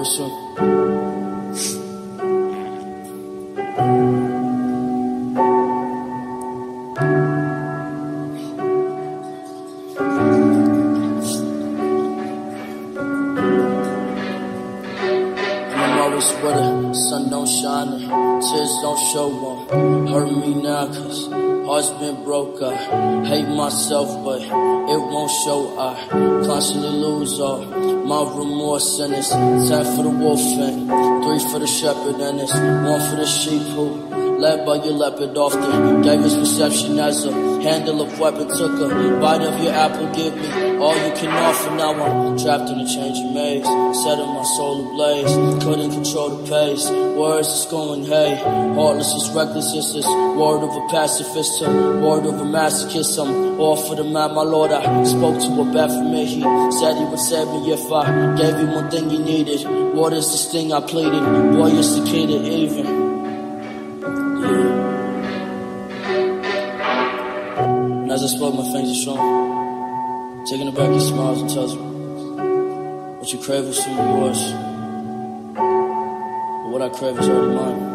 real soon. With her, sun don't shine her, tears don't show one. Hurt me now cause heart's been broke. I hate myself but it won't show. I constantly lose all my remorse, and it's 10 for the wolf and 3 for the shepherd, and it's 1 for the sheep who led by your leopard often gave his perception as a handle of weapon. Took a bite of your apple, give me all you can offer. Now I'm trapped in a changing maze, setting my soul ablaze. Couldn't control the pace, words is going hay. Heartless is reckless, it's this word of a pacifist to word of a masochist. I'm all for the man, my lord. I spoke to a bat for me. He said he would save me if I gave you one thing you needed. What is this thing I pleaded? Boy, it's the kid that even. And as I spoke, my fingers are strong, taking it back, he smiles and tells me, what you crave will soon be yours, but what I crave is already mine.